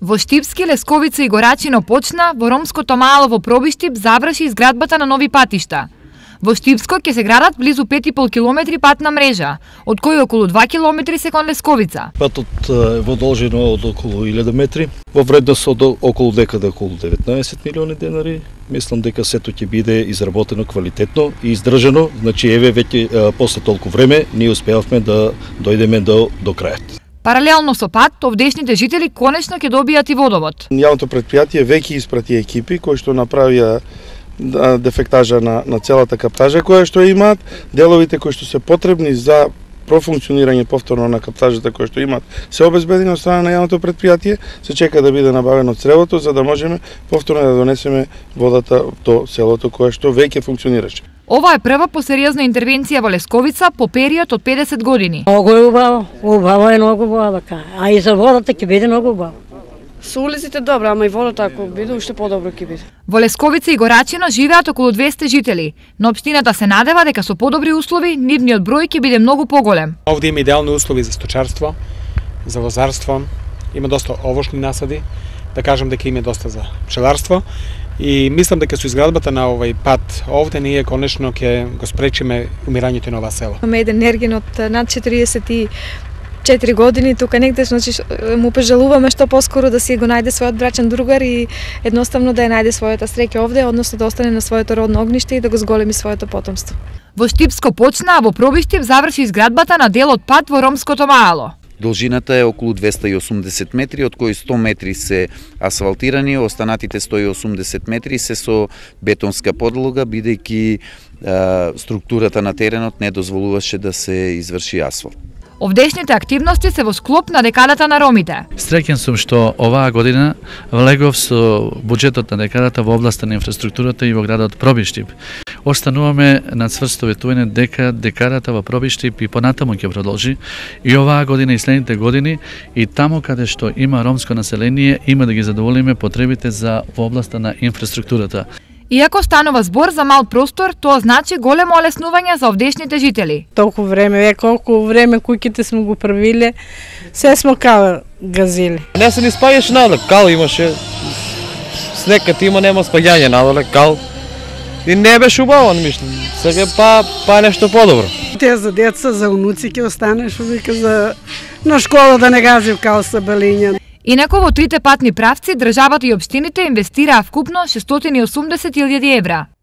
Во Штипски, Лесковица и Горачино почна, во Ромското мало во Пробиштип заврши изградбата на нови патишта. Во Штипско ќе се градат близу 5,5 километри патна мрежа, од кои околу 2 километри се кон Лесковица. Патот е во должина од околу 1000 метри, во вредност од околу 19 милиони денари. Мислам дека сето ќе биде изработено квалитетно и издржано, значи еве веќе после толку време ние успеавме да дојдеме до крајот. Паралелно со пат, овдешните жители конечно ќе добијат и водовод. Јавното предпријатие веќе испрати екипи кои што направија дефектажа на целата каптажа која што имаат, деловите кои што се потребни за профункционирање повторно на каптажата која што имаат се обезбедени од страна на јавното предпријатие, се чека да биде набавено цревото за да можеме повторно да донесеме водата до селото кое што веќе функционираше. Ова е прва посериозна интервенција во Лесковица по период од 50 години. Многу е убаво, убаво е многу убаво, а и за водата ќе биде многу убаво. Со улиците добро, ама и водата ако биде уште подобро ќе биде. Во Лесковица и Горачино живеат околу 200 жители, но општината се надева дека со подобри услови нивниот број ќе биде многу поголем. Овде има идеални услови за сточарство, за лозарство, има доста овошни насади, да кажам дека има доста за пчеларство. И мислам дека со изградбата на овој пат овде ние конечно ќе го спречиме умирањето на ова село. Имаме еден ерген од над 44 години тука негде, значи му пожелуваме што поскоро да си го најде својот брачен другар и едноставно да ја најде својата среќа овде, односно да остане на своето родно огниште и да го зголеми своето потомство. Во Штипско почна, а во Пробиштип заврши изградбата на дел од пат во Ромското мало. Должината е околу 280 метри, од кои 100 метри се асфалтирани, останатите 180 метри се со бетонска подлога, бидејќи структурата на теренот не дозволуваше да се изврши асфалт. Овдешните активности се во склоп на декадата на ромите. Среќен сум што оваа година влегов со буџетот на декадата во областа на инфраструктурата и во градот Пробиштип. Остануваме на цврсто ветување дека декадата во Пробиштип и понатаму ќе продолжи и оваа година и следните години и таму каде што има ромско население има да ги задоволиме потребите за во областа на инфраструктурата. Иако станува збор за мал простор, тоа значи големо олеснување за овдешните жители. Толку време, колку време куќите сме го правиле, се сме кал газили. Не се ни спаѓаше надоле, кал имаше, снекът има, нема спаѓање надоле, кал. И не беше убаво, мислам. Сега па нешто подобро. Те за деца, за унуци ќе останеш, вика за на школа да не гази кал са балиња. Инако во трите патни правци државата и општините инвестираа вкупно 680.000 евра.